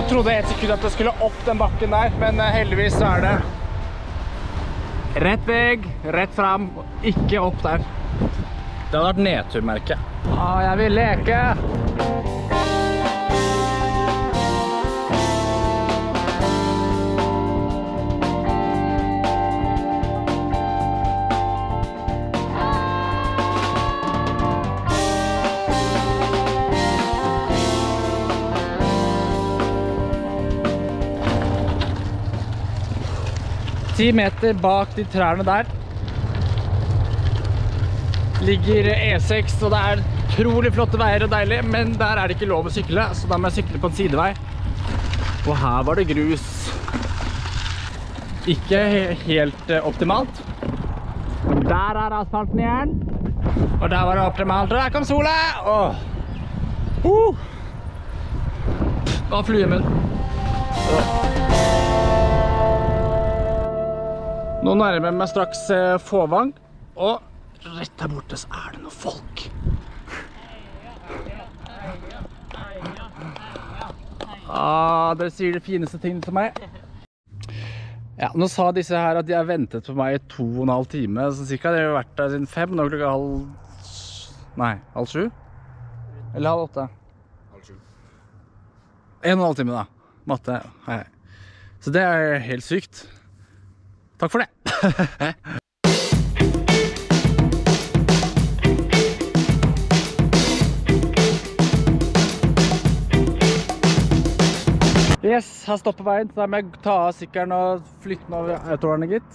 Jeg trodde helt sikkert at jeg skulle opp den bakken der, men heldigvis så er det rett vei, rett frem, og ikke opp der. Det hadde vært nedturmerke. Jeg vil leke! Ti meter bak de trærne der ligger E6, og det er utrolig flotte veier og deilig, men der er det ikke lov å sykle, så da må jeg sykle på en sidevei. Og her var det grus. Ikke helt optimalt. Der er asfalten igjen. Og der var det optimalt, og der kom sola! Og fluemunn. Nå nærmer jeg meg straks Fåvang, og rett der borte så er det noen folk. Dere sier de fineste tingene til meg. Ja, nå sa disse her at de har ventet på meg i 2,5 timer, så cirka de har vært der siden 5, nå klokka halv 7? Eller halv 8? Halv 7. 1,5 time da, matte, hei. Så det er helt sykt. Takk for det. Yes, her stopper veien, så da må jeg ta av sykkelen og flytte den over autovernet, gitt.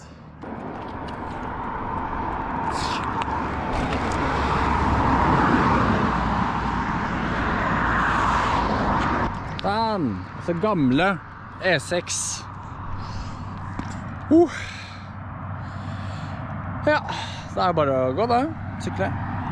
Sånn, så gamle E6. Ja, det er bare å gå da, sykle.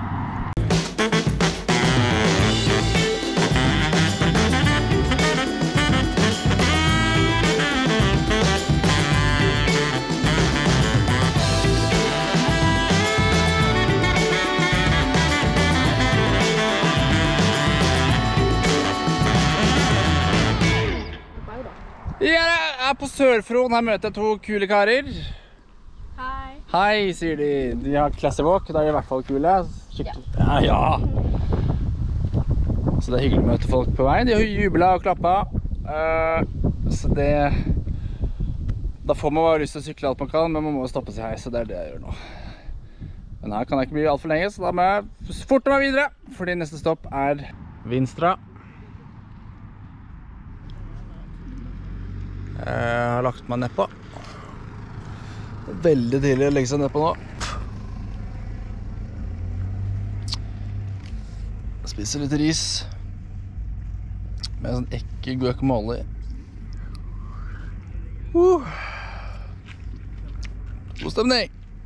Jeg er på Sør-Fron, her møter jeg 2 kule karer. Hei. Hei, sier de. De har classy walk, da er de i hvert fall kule. Ja. Så det er hyggelig å møte folk på veien. De har jublet og klappet. Så det... Da får man bare lyst til å sykle alt man kan, men man må stoppe seg her, så det er det jeg gjør nå. Men her kan jeg ikke bli alt for lenge, så da må jeg forte meg videre, fordi neste stopp er Vinstra. Jeg har lagt meg nedpå. Veldig tidlig å legge seg nedpå nå. Jeg spiser litt ris med sånn ekkel guacamole. God stemning!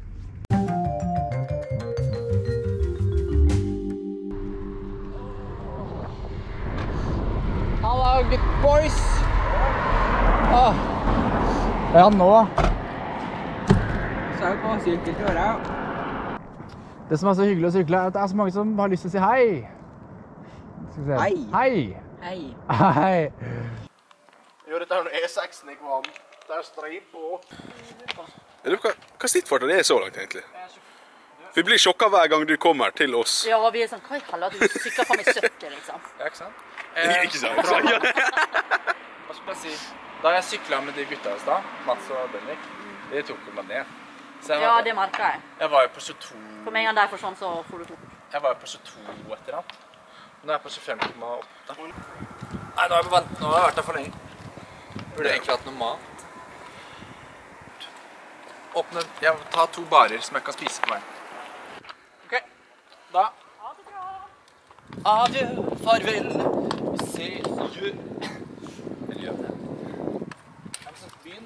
Hallo, good boys! Ja, nå. Så på sykkelkjøret. Det som er så hyggelig å sykle er at det er så mange som har lyst til å si hei. Hei. Hei. Hei. Hei. Jo, dette er noe E6-en jeg kom. Det er strip på. Hva snittfarten er så langt egentlig? Vi blir sjokket hver gang du kommer til oss. Ja, vi er sånn, hva kaller du sykler fra meg 70, liksom? Ja, ikke sant? Ikke sant? Hva skal jeg si? Da jeg syklet med de gutta i stad, Mats og Bendik, de tok jo meg ned. Ja, det merket jeg. Jeg var jo på 22... For meg en der for sånn, så får du 2. Jeg var jo på 22 etter alt. Nå er jeg på 25,8. Nei, nå har jeg vært der for lenge. Burde egentlig hatt noe mat. Åpne... Jeg må ta 2 barer som jeg kan spise på veien. Ok, da... Adjø, farvel, vi ses, adjø. Eller gjør det. Jeg vil sånn byen.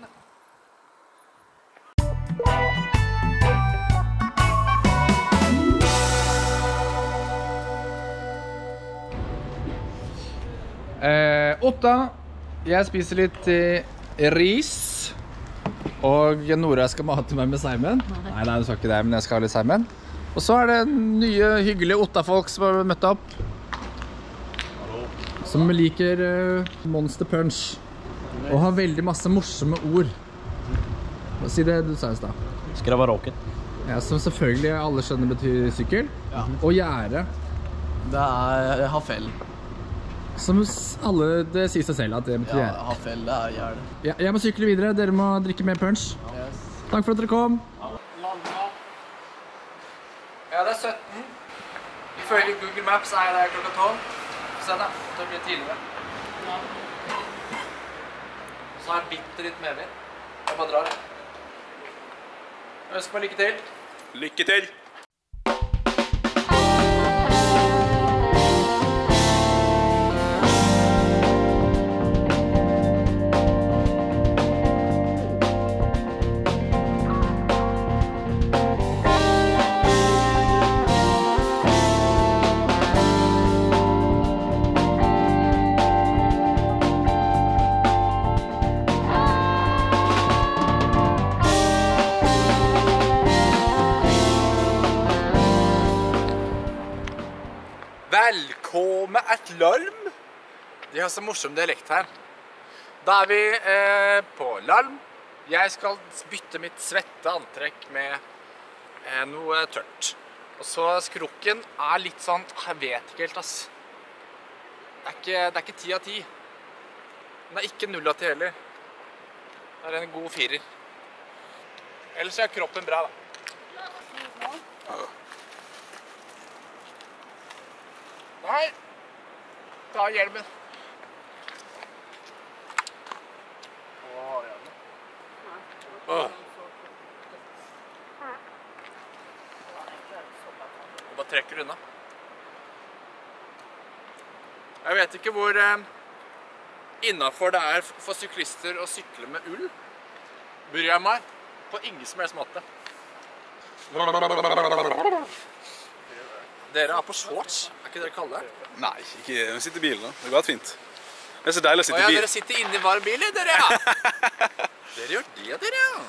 Otta. Jeg spiser litt ris. Og Nora skal mate meg med seimen. Nei, du skal ikke det, men jeg skal ha litt seimen. Og så er det nye, hyggelige Otta-folk som har møtt opp. som liker Monster Punch og har veldig masse morsomme ord. Si det du sa i sted. Skravaråken. Ja, som selvfølgelig alle skjønner betyr sykkel. Ja. Og gjerde. Det er hafell. Som alle, det sier seg selv at det betyr gjerde. Ja, hafell, det er gjerde. Ja, jeg må sykle videre, dere må drikke mer punch. Yes. Takk for at dere kom. Ja, det er 17. Ifølge Google Maps er det klokka 12. Se da, det blir tidligere. Så har jeg bitte litt medvind. Jeg bare drar. Jeg ønsker meg lykke til. Lykke til! Velkommen et Lalm. De har så morsom dialekt her. Da er vi på Lalm. Jeg skal bytte mitt svette antrekk med noe tørt. Og så skrukken er litt sånn, jeg vet ikke helt, ass. Det er ikke 10 av 10. Den er ikke 0 av 10 heller. Det er en god 4. Ellers er kroppen bra, da. Nei, ta hjelmen. Du bare trekker unna. Jeg vet ikke hvor innenfor det er for syklister å sykle med ull. Bryr jeg meg på ingen som helst måte. Dere er på shorts, er ikke dere kalde? Nei, ikke. Vi sitter i bilen da. Det går helt fint. Det er så deilig å sitte i Ja, bilen. dere sitter inne i varm bil, dere, ja. Dere gjør det, dere, ja.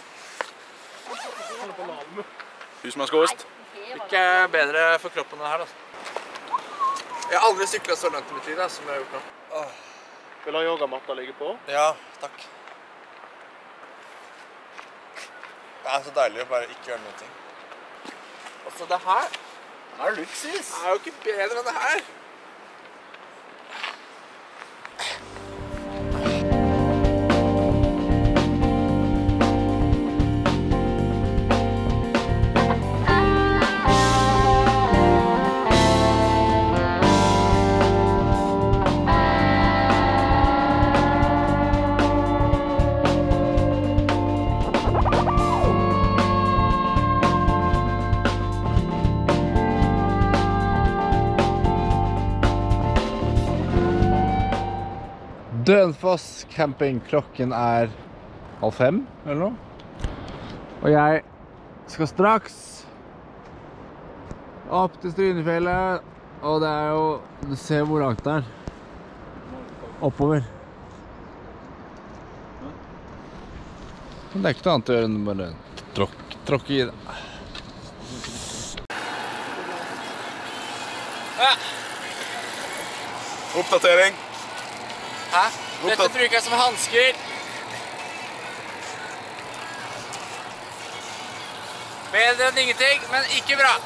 Husmannskost. Ikke bedre for kroppen enn her, da. Jeg har aldri syklet så langt i mitt liv, som jeg har gjort nå. Vil du ha yogamatta ligge på? Ja, takk. Det er så deilig å bare ikke gjøre noe. Altså, det her er luksus. Det er jo ikke bedre enn det her. Dønfoss camping. Klokken er 4:30 eller noe. Og jeg skal straks opp til Strynefjellet. Og det er jo, du ser hvor langt det er. Oppover. Men det er ikke noe annet å gjøre enn bare tråkke i det. Oppdatering. Hæ? Dette bruker jeg som hansker. Bedre enn ingenting, men ikke bra.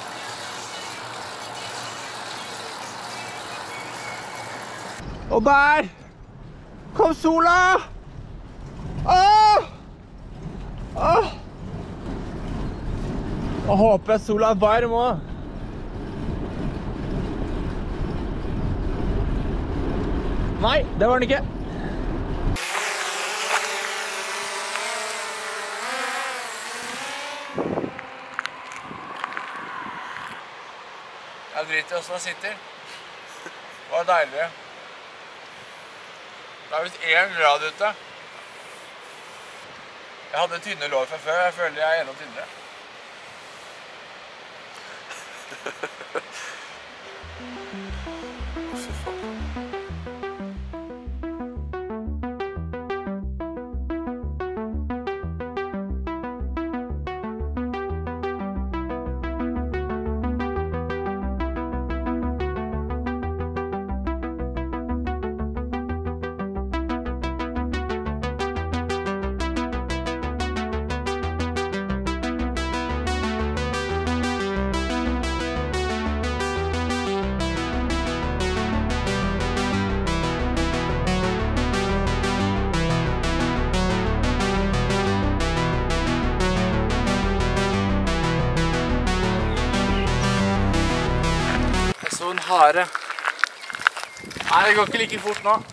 Og der kom sola! Åh! Åh! Og håper at sola er varm også. Nei, det var den ikke. Jeg driter i hvordan jeg sitter. Det var deilig. Det er visst 1 grad ute. Jeg hadde tynne lår fra før, jeg føler jeg er enda tynnere. en hare. Nei, det går ikke like fort nå.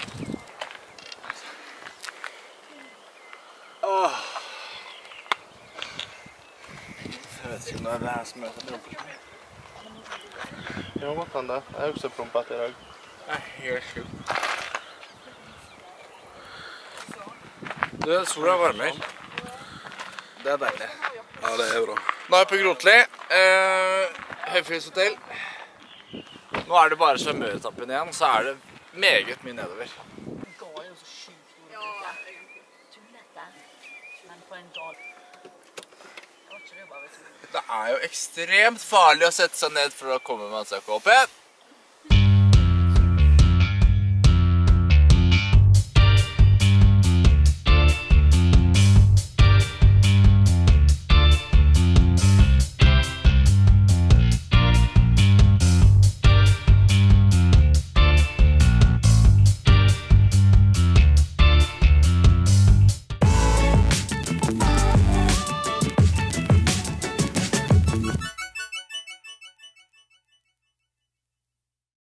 Åh. Jeg vet ikke om det er det her som er så prompet. Ja, godt kan det. Jeg har også prompet i dag. Det er helt sjukt. Du, sola varmer. Det er deilig. Ja, det er bra. Nå er jeg på Grotli, Høyfjellshotell. Nå er det bare svømmeetappen igjen, så er det meget mye nedover. Det er jo ekstremt farlig å sette seg ned for å komme med seg opp igjen.